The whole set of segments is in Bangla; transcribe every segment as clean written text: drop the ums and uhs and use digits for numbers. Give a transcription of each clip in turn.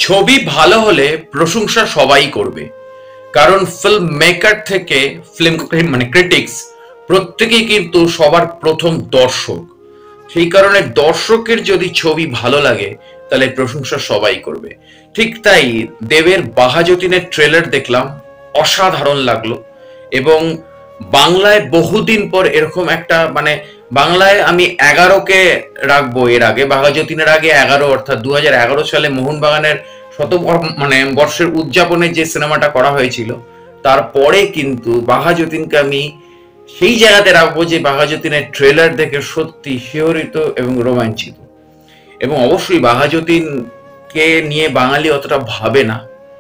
ছবি ভালো হলে প্রশংসা সবাই করবে, কারণ ফিল্ম মেকার থেকে ফিল্ম মানে ক্রিটিক্স প্রত্যেকেই কিন্তু সবার প্রথম দর্শক। সেই কারণে দর্শকের যদি ছবি ভালো লাগে তাহলে প্রশংসা সবাই করবে। ঠিক তাই দেবের বাঘা যতীনের ট্রেলার দেখলাম, অসাধারণ লাগলো। এবং বাংলায় বহুদিন পর এরকম একটা বাংলায় আমি 11কে রাখবো। এর আগে বাঘা যতীনের আগে 11 অর্থাৎ 2011 সালে মোহনবাগানের বর্ষের উদযাপনে যে সিনেমাটা করা হয়েছিল, তারপরে কিন্তু বাঘা যতীনকে আমি সেই জায়গাতে রাখবো যে বাঘা যতীনের ট্রেলার দেখে সত্যি শিহরিত এবং রোমাঞ্চিত। এবং অবশ্যই বাঘা যতীনকে নিয়ে বাঙালি অতটা ভাবে না।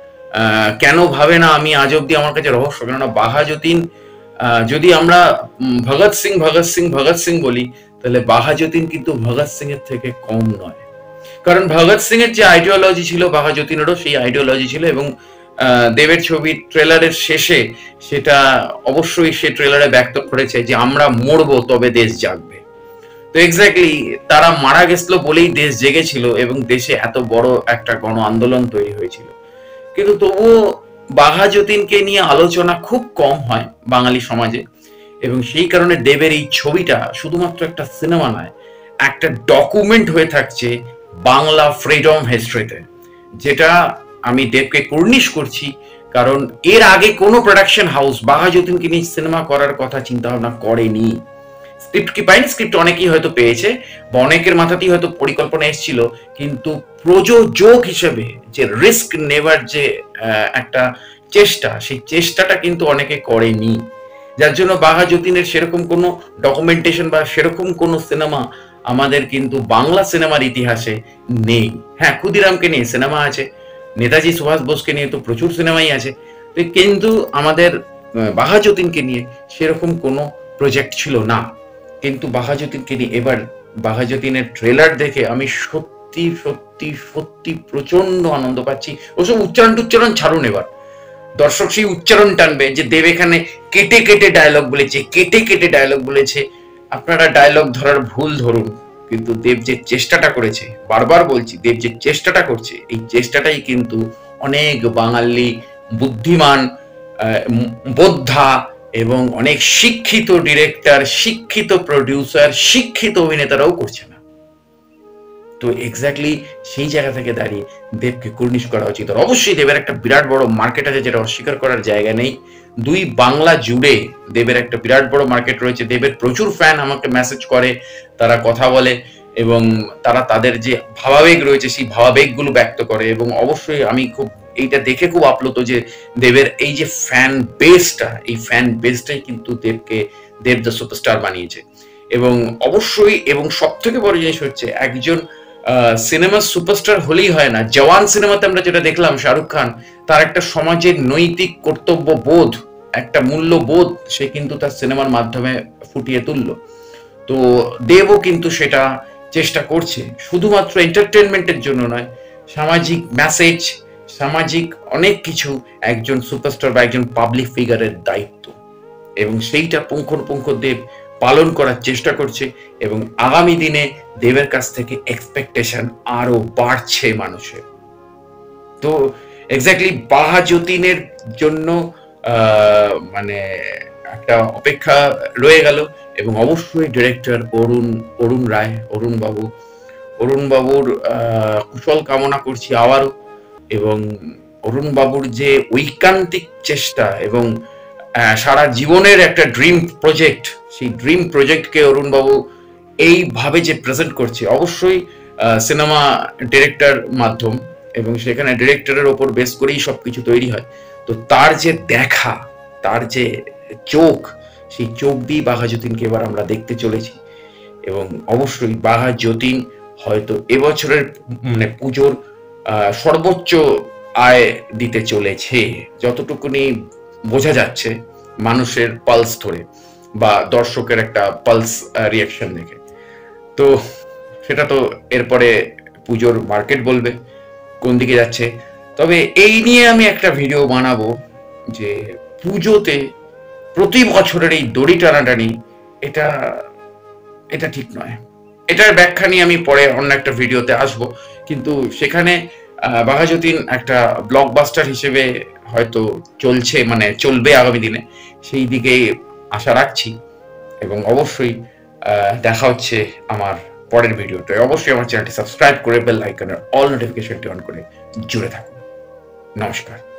কেন ভাবে না আমি আজ অব্দি আমার কাছে রহস্য। কেননা বাঘা যতীন, যদি আমরা ভগৎ সিং ভগৎ সিং ভগৎ সিং বলি, তাহলে বাঘা যতীন কিন্তু ভগৎ সিং এর থেকে কম নয়। কারণ ভগৎ সিং এর যে আইডিওলজি ছিল বাঘা যতীনেরও সেই আইডিওলজি ছিল। এবং দেবের ছবির ট্রেলারের শেষে সেটা অবশ্যই সে ট্রেলারে ব্যক্ত করেছে যে আমরা মরবো তবে দেশ জাগবে। তো এক্স্যাক্টলি তারা মারা গেছিল বলেই দেশ জেগেছিল এবং দেশে এত বড় একটা গণ আন্দোলন তৈরি হয়েছিল। কিন্তু তবুও বাঘা যতীনকে নিয়ে আলোচনা খুব কম হয় বাঙালি সমাজে। এবং সেই কারণে দেবের এই ছবিটা শুধুমাত্র একটা সিনেমা নয়, একটা ডকুমেন্ট হয়ে থাকছে বাংলা ফ্রিডম হিস্ট্রিতে, যেটা আমি দেবকে কুর্নিশ করছি। কারণ এর আগে কোনো প্রোডাকশন হাউস বাঘা যতীনকে নিয়ে সিনেমা করার কথা চিন্তা ভাবনা করেনি। স্ক্রিপ্ট কি পায়নি, স্ক্রিপ্ট অনেকেই হয়তো পেয়েছে বা অনেকের মাথাতেই হয়তো পরিকল্পনা এসেছিল, কিন্তু প্রযোজক হিসেবে যে রিস্ক নেবার যে একটা চেষ্টা, সেই চেষ্টাটা কিন্তু অনেকে করেনি। যার জন্য বাঘা যতীনের সেরকম কোনো ডকুমেন্টেশন বা সেরকম কোনো সিনেমা আমাদের কিন্তু বাংলা সিনেমার ইতিহাসে নেই। হ্যাঁ, ক্ষুদিরামকে নিয়ে সিনেমা আছে, নেতাজি সুভাষ বোসকে নিয়ে তো প্রচুর সিনেমাই আছে, কিন্তু আমাদের বাঘা যতীনকে নিয়ে সেরকম কোনো প্রজেক্ট ছিল না। কিন্তু বাঘা যতীনকে নিয়ে এবার বাঘা যতীনের ট্রেলার দেখে আমি সত্যি সত্যি সত্যি প্রচন্ড আনন্দ পাচ্ছি। ওসব উচ্চারণ ছাড়ুন, এবার দর্শক সেই উচ্চারণ টানবে যে দেব এখানে কেটে কেটে ডায়লগ বলেছে। আপনারা ডায়লগ ধরার ভুল ধরুন, কিন্তু দেব যে চেষ্টাটা করেছে, বারবার বলছি, দেব যে চেষ্টাটা করছে, এই চেষ্টাটাই কিন্তু অনেক বাঙালি বুদ্ধিমান, বোদ্ধা এবং অনেক শিক্ষিত ডিরেক্টর, শিক্ষিত প্রডিউসার, শিক্ষিত অভিনেতারাও করছে না। তো এক্স্যাক্টলি সেই জায়গা থেকে দাঁড়িয়ে দেবকে কুর্নিশ করা উচিত। আর অবশ্যই দেবের একটা বিরাট বড় মার্কেট আছে, যেটা অস্বীকার করার জায়গা নেই। দুই বাংলা জুড়ে দেবের একটা বিরাট বড় মার্কেট রয়েছে। দেবের প্রচুর ফ্যান আমাকে মেসেজ করে, তারা কথা বলে এবং তারা তাদের যে ভাবাবেগ রয়েছে সেই ভাবাবেগগুলো ব্যক্ত করে। এবং অবশ্যই আমি খুব এইটা দেখে খুব আপ্লুত যে দেবের এই যে ফ্যান বেসটা, এই ফ্যান বেসটাই কিন্তু দেব দ্য সুপারস্টার বানিয়েছে। এবং অবশ্যই এবং সব থেকে বড় জিনিস হচ্ছে, একজন সিনেমার সুপারস্টার হলেই হয় না। জওয়ান সিনেমাতে আমরা যেটা দেখলাম, শাহরুখ খান তার একটা সমাজের নৈতিক কর্তব্য বোধ, একটা মূল্যবোধ সে কিন্তু তার সিনেমার মাধ্যমে ফুটিয়ে তুলল। তো দেবও কিন্তু সেটা চেষ্টা করছে, শুধুমাত্র এন্টারটেনমেন্টের জন্য নয়, সামাজিক মেসেজ, সামাজিক অনেক কিছু একজন সুপারস্টার বা একজন পাবলিক ফিগারের দায়িত্ব, এবং সেইটা পুঙ্খানুপুঙ্খ দেব পালন করার চেষ্টা করছে। এবং আগামী দিনে দেবের কাছ থেকে এক্সপেকটেশন আরো বাড়ছে মানুষের। তো এক্স্যাক্টলি বাঘা যতীনের জন্য একটা অপেক্ষা রয়ে গেল। এবং অবশ্যই ডিরেক্টর অরুণ বাবুর কুশল কামনা করছি আবারও। এবং অরুণ বাবুর যে ঐকান্তিক চেষ্টা এবং সারা জীবনের একটা ড্রিম প্রজেক্ট, সেই ড্রিম প্রজেক্টকে অরুণ বাবু এইভাবে যে প্রেজেন্ট করছে, অবশ্যই সিনেমা ডিরেক্টর মাধ্যম এবং সেখানে ডিরেক্টরের ওপর বেস করেই সবকিছু তৈরি হয়। তো তার যে দেখা, তার যে চোখ, সেই চোখ দিয়ে বাঘা যতীনকে এবার আমরা দেখতে চলেছি। এবং অবশ্যই বাঘা যতীন হয়তো এবছরের পুজোর সর্বোচ্চ আয় দিতে চলেছে, যতটুকুনি বোঝা যাচ্ছে মানুষের পালস ধরে বা দর্শকের একটা পালস রিয়াকশন দেখে। তো সেটা তো এরপরে পুজোর মার্কেট বলবে কোন দিকে যাচ্ছে। তবে এই নিয়ে আমি একটা ভিডিও বানাবো যে পুজোতে প্রতি বছরের এই দড়ি টানাটানি, এটা ঠিক নয়। এটার ব্যাখ্যা নিয়ে আমি পরে অন্য একটা ভিডিওতে আসবো। কিন্তু সেখানে বাঘা যতীন একটা ব্লকবাস্টার হিসেবে হয়তো চলছে, মানে চলবে আগামী দিনে, সেই দিকে আশা রাখছি। এবং অবশ্যই দেখা হচ্ছে আমার পরের ভিডিওতে। অবশ্যই আমার চ্যানেলটি সাবস্ক্রাইব করে বেল আইকনের অল নোটিফিকেশনটি অন করে জুড়ে থাকুন। নমস্কার।